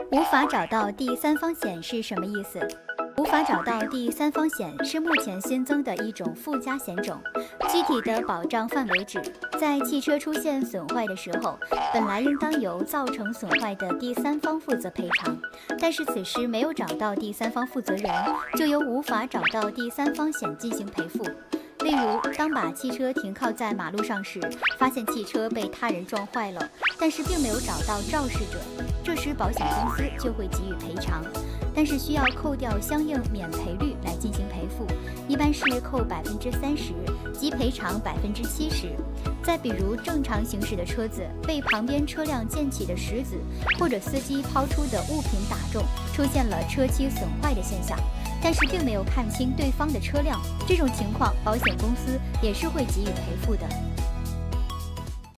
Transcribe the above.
无法找到第三方险是什么意思？无法找到第三方险是目前新增的一种附加险种，具体的保障范围指，在汽车出现损坏的时候，本来应当由造成损坏的第三方负责赔偿，但是此时没有找到第三方负责人，就由无法找到第三方险进行赔付。例如，当把汽车停靠在马路上时，发现汽车被他人撞坏了，但是并没有找到肇事者，这时保险公司就会给予赔偿，但是需要扣掉相应免赔率来进行赔付，一般是扣30%及赔偿70%。再比如，正常行驶的车子被旁边车辆溅起的石子或者司机抛出的物品打中，出现了车漆损坏的现象，但是并没有看清对方的车辆，这种情况保险公司也是会给予赔付的。